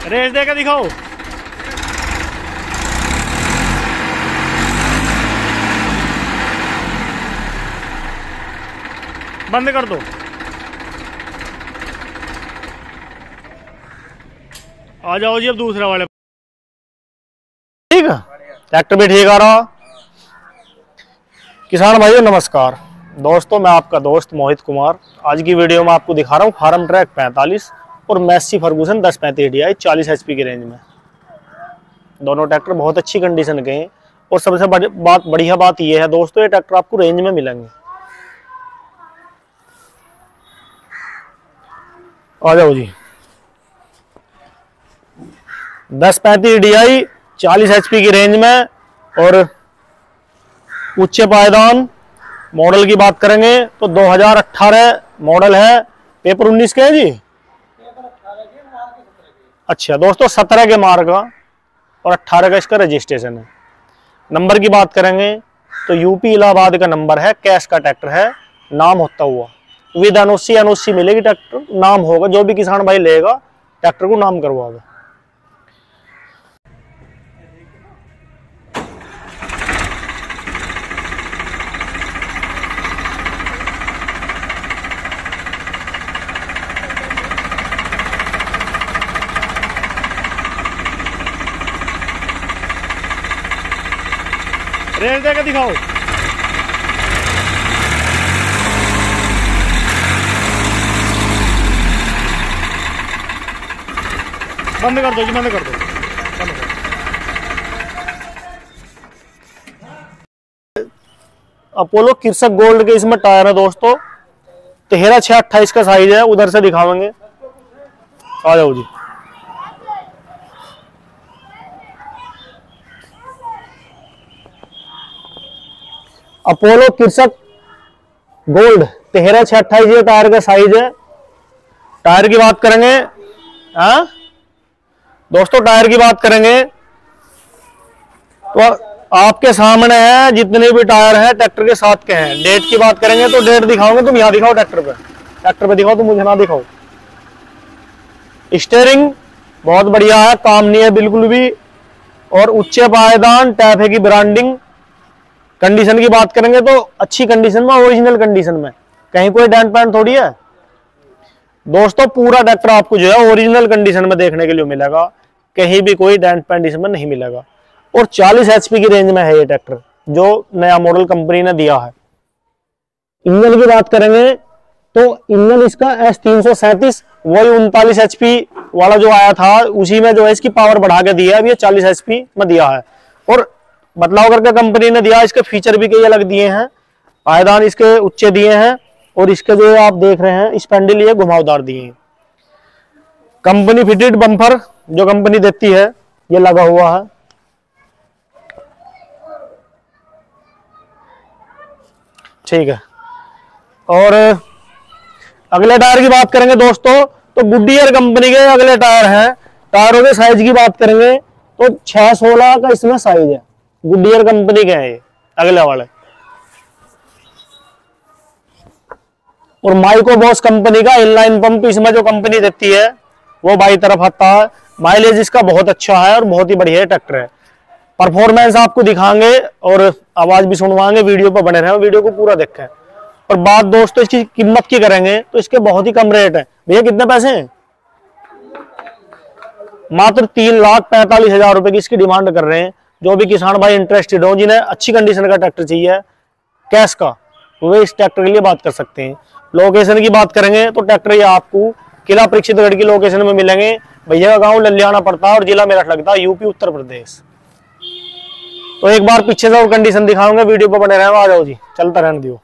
Race दे के दिखाओ। बंद कर दो। आ जाओ जी अब दूसरा वाले। ठीक है, ट्रैक्टर भी ठीक आ रहा। किसान भाइयों नमस्कार। दोस्तों मैं आपका दोस्त मोहित कुमार आज की वीडियो में आपको दिखा रहा हूँ फार्म ट्रैक 45 और मैसी फर्गूसन 1035 DI 40 HP की रेंज में। दोनों ट्रैक्टर बहुत अच्छी कंडीशन के हैं और सबसे बढ़िया बात यह है दोस्तों, ये ट्रैक्टर आपको रेंज में मिलेंगे। आ जाओ जी। 1035 DI 40 HP की रेंज में और उच्च पायदान। मॉडल की बात करेंगे तो 2018 मॉडल है। पेपर 19 के है जी। अच्छा दोस्तों 17 के मार्क का और 18 का इसका रजिस्ट्रेशन है। नंबर की बात करेंगे तो यूपी इलाहाबाद का नंबर है। कैश का ट्रैक्टर है। नाम होता हुआ विद एनओसी मिलेगी। ट्रैक्टर नाम होगा, जो भी किसान भाई लेगा ट्रैक्टर को नाम करवाओगे। रेस दे के दिखाओ। बंद कर दो जी, बंद कर दो। अपोलो किरसक गोल्ड के इसमें टायर है दोस्तों। 13/6/28 का साइज है। उधर से दिखावेंगे। आ जाओ जी। अपोलो किरसक गोल्ड 13/6/28 टायर का साइज है। टायर की बात करेंगे दोस्तों, टायर की बात करेंगे तो आपके सामने है जितने भी टायर हैं ट्रैक्टर के साथ के हैं। डेट की बात करेंगे तो डेट दिखाओगे तुम यहाँ दिखाओ, ट्रैक्टर पे दिखाओ, तुम मुझे ना दिखाओ। स्टीयरिंग बहुत बढ़िया है, काम नहीं है बिल्कुल भी। और उच्च पायदान, टैफे की ब्रांडिंग। कंडीशन की बात करेंगे तो अच्छी कंडीशन में, ओरिजिनल कंडीशन में, कहीं कोई डेंट पैंट थोड़ी है दोस्तों। पूरा ट्रैक्टर आपको जो है ओरिजिनल कंडीशन में देखने के लिए मिलेगा, कहीं भी कोई डेंट पैंट इसमें नहीं मिलेगा। और 40 HP की रेंज में है ये ट्रैक्टर, जो नया मॉडल कंपनी ने दिया है। इंजन की बात करेंगे तो इंजन इसका S337 वही 39 HP वाला जो आया था उसी में जो है इसकी पावर बढ़ा के दिया है। अब ये 40 HP में दिया है और बदलाव करके कंपनी ने दिया। इसके फीचर भी कई अलग दिए हैं। पायदान इसके उच्चे दिए हैं और इसके जो आप देख रहे हैं स्पैंडल ये घुमावदार दिए हैं। कंपनी फिटेड बम्पर जो कंपनी देती है ये लगा हुआ है। ठीक है। और अगले टायर की बात करेंगे दोस्तों तो गुडियर कंपनी के अगले टायर हैं। टायरों के साइज की बात करेंगे तो 6/16 का इसमें साइज है। गुडियर कंपनी के हैं ये अगले वाले। और माइको बॉस कंपनी का इनलाइन पंप इसमें जो कंपनी देती है वो बाई तरफ आता है। माइलेज इसका बहुत अच्छा है और बहुत ही बढ़िया ट्रैक्टर है। परफॉर्मेंस आपको दिखाएंगे और आवाज भी सुनवाएंगे। वीडियो पर बने रहें, वीडियो को पूरा देखें। और बात दोस्तों इसकी कीमत की करेंगे तो इसके बहुत ही कम रेट है। भैया कितने पैसे हैं? मात्र 3,45,000 रुपए की इसकी डिमांड कर रहे हैं। जो भी किसान भाई इंटरेस्टेड हो, जिन्हें अच्छी कंडीशन का ट्रैक्टर चाहिए कैश का, वे इस ट्रैक्टर के लिए बात कर सकते हैं। लोकेशन की बात करेंगे तो ट्रैक्टर ये आपको किला परीक्षितगढ़ की लोकेशन में मिलेंगे। भैया का गांव ललियाना पड़ता है और जिला मेरठ लगता है, यूपी उत्तर प्रदेश। तो एक बार पीछे से और कंडीशन दिखाऊंगा, वीडियो पर बने रहे। आ जाओ जी, चलता रहने दियो।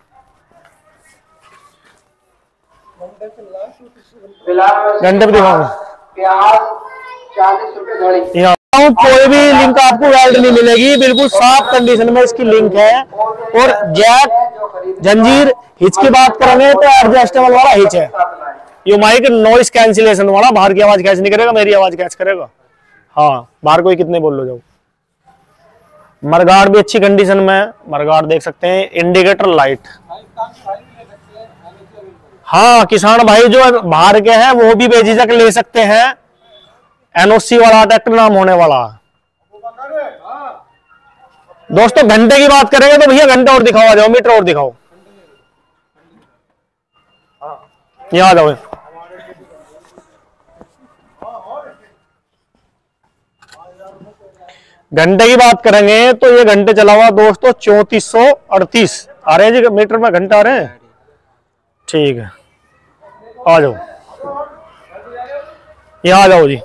घंटे पे दिखाऊंगा। कोई भी लिंक आपको वेल्ड नहीं मिलेगी, बिल्कुल साफ कंडीशन में इसकी लिंक है। और जैक जंजीर हिच की बात करेंगे तो एडजस्टेबल वाला हिच है। ये माइक नॉइस कैंसिलेशन वाला, बाहर की आवाज कैच नहीं करेगा, मेरी आवाज कैच करेगा। हाँ, बाहर कोई कितने बोल लो जाओ। मरगाड़ भी अच्छी कंडीशन में, मरगाड़ देख सकते हैं। इंडिकेटर लाइट, हाँ किसान भाई जो बाहर के हैं वो भी बेझिझक ले सकते हैं। एनओसी वाला ट्रैक्टर नाम होने वाला। दोस्तों घंटे की बात करेंगे तो भैया घंटा और दिखाओ, आ जाओ, मीटर और दिखाओ, यहाँ आ जाओ। घंटे की बात करेंगे तो ये घंटे चला हुआ दोस्तों 3438 आ रहे हैं जी, मीटर में घंटा आ रहे हैं। ठीक है, आ जाओ, यहाँ आ जाओ जी।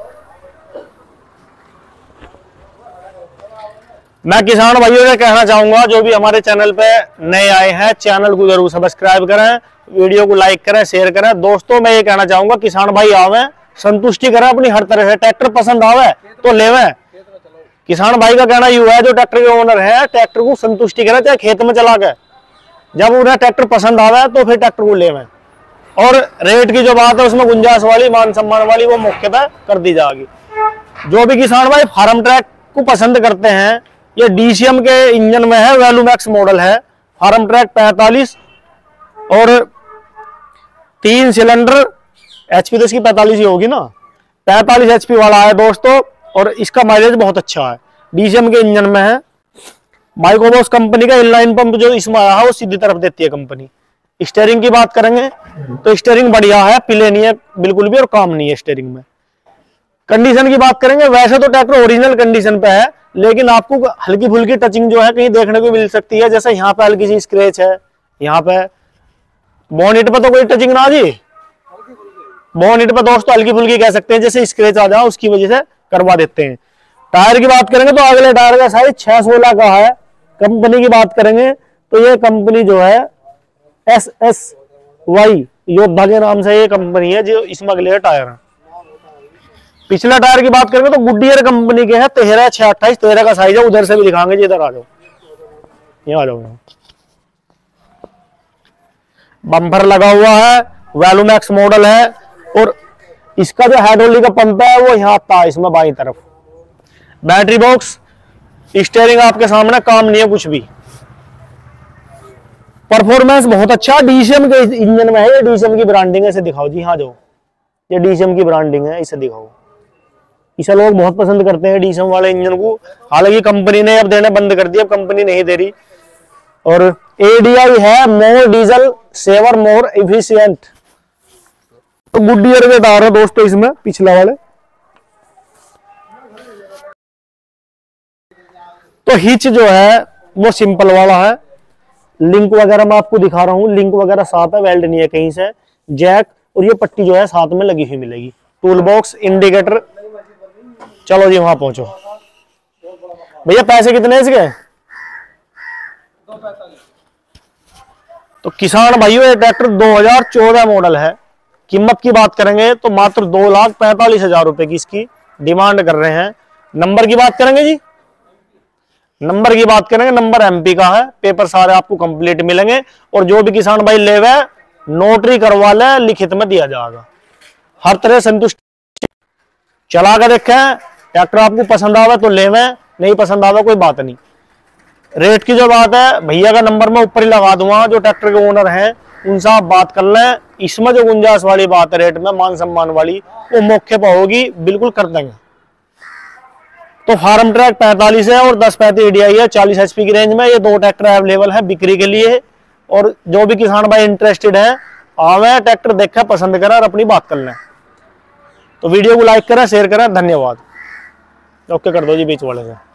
मैं किसान भाइयों से कहना चाहूंगा जो भी हमारे चैनल पे नए आए हैं, चैनल को जरूर सब्सक्राइब करें, वीडियो को लाइक करें, शेयर करें। दोस्तों मैं ये कहना चाहूंगा किसान भाई आवे, संतुष्टि करें अपनी हर तरह से, ट्रैक्टर पसंद आवे तो लेवे। किसान भाई का कहना यू है, जो ट्रैक्टर के ओनर है ट्रैक्टर को संतुष्टि करें, चाहे खेत में चला के, जब उन्हें ट्रैक्टर पसंद आवे तो फिर ट्रैक्टर को लेवे। और रेट की जो बात है उसमें गुंजाइश वाली, मान सम्मान वाली, वो मौके पर कर दी जाएगी। जो भी किसान भाई फार्म ट्रैक को पसंद करते हैं, ये डीसीएम के इंजन में है, वैल्यूमैक्स मॉडल है, फार्म ट्रैक 45 और 3 सिलेंडर, एचपी तो इसकी 45 ही होगी ना, 45 एचपी वाला है दोस्तों। और इसका माइलेज बहुत अच्छा है, डीसीएम के इंजन में है। माइक्रोबॉस कंपनी का इनलाइन पंप जो इसमें आया है वो सीधी तरफ देती है कंपनी। स्टीयरिंग की बात करेंगे तो स्टीयरिंग बढ़िया है, पीले नहीं है बिल्कुल भी, और काम नहीं है स्टीयरिंग में। कंडीशन की बात करेंगे, वैसे तो ट्रैक्टर ओरिजिनल कंडीशन पे है, लेकिन आपको हल्की फुल्की टचिंग जो है कहीं देखने को मिल सकती है। जैसे यहाँ पे हल्की सी स्क्रैच है, यहाँ पे बोनेट पे तो कोई टचिंग ना जी, बोनेट पे दोस्तों हल्की फुल्की कह सकते हैं, जैसे स्क्रैच आ जाए उसकी वजह से करवा देते हैं। टायर की बात करेंगे तो अगले टायर का साइज 616 का है। कंपनी की बात करेंगे तो ये कंपनी जो है SSY योद्धा के नाम से ये कंपनी है जो इसमें अगले टायर है। पिछला टायर की बात करेंगे तो गुडियर कंपनी के हैं, 13/6/28 13 का साइज है। उधर से भी दिखाएंगे जी, इधर आ जाओ, यहाँ आ जाओ। बम्पर लगा हुआ है, वैल्यूमैक्स मॉडल है, और इसका जो हाइड्रोलिक का पंप है वो यहाँ आता है इसमें बाईं तरफ। बैटरी बॉक्स, स्टीयरिंग आपके सामने, काम नहीं है कुछ भी। परफॉर्मेंस बहुत अच्छा, डीसीएम के इंजन में है, ये डीसीएम की ब्रांडिंग है। इसे दिखाओ जी, हाँ जाओ, ये डीसीएम की ब्रांडिंग है, इसे दिखाओ। इसे लोग बहुत पसंद करते हैं डीसीएम वाले इंजन को, हालांकि कंपनी ने अब देना बंद कर दिया, अब कंपनी नहीं दे रही। और एडीआई है, more diesel saver more efficient. तो गुडियर के टायर है दोस्तों इसमें, पिछला वाले। तो हिच जो है वो सिंपल वाला है। लिंक वगैरह मैं आपको दिखा रहा हूं, लिंक वगैरह साथ है, वेल्ड नहीं है कहीं से। जैक और ये पट्टी जो है साथ में लगी हुई मिलेगी। Tool box, indicator. चलो जी वहां पहुंचो भैया। पैसे कितने इसके? तो किसान भाइयों ये ट्रैक्टर 2014 मॉडल है। कीमत की बात करेंगे तो मात्र 2,45,000 रुपए की इसकी डिमांड कर रहे हैं। नंबर की बात करेंगे जी, नंबर की बात करेंगे, नंबर एमपी का है, पेपर सारे आपको कंप्लीट मिलेंगे। और जो भी किसान भाई लेवे नोटरी करवा ले, लिखित में दिया जाएगा। हर तरह संतुष्ट, चला कर देखें, ट्रैक्टर आपको पसंद आवे तो लेवे, नहीं पसंद आवे कोई बात नहीं। रेट की जो बात है भैया का नंबर मैं ऊपर ही लगा दूंगा, जो ट्रैक्टर के ओनर हैं उनसे आप बात कर लें। इसमें जो गुंजाइश वाली बात है रेट में, मान सम्मान वाली, वो मौके पर होगी, बिल्कुल कर देंगे। तो फार्म ट्रैक 45 है और 1035 एडीआई है, 40 एचपी की रेंज में। ये दो ट्रैक्टर अवेलेबल है बिक्री के लिए। और जो भी किसान भाई इंटरेस्टेड है, आवे, ट्रैक्टर देखें, पसंद करें और अपनी बात कर लें। तो वीडियो को लाइक करें, शेयर करें, धन्यवाद। ओके कर दो जी बीच वाले से।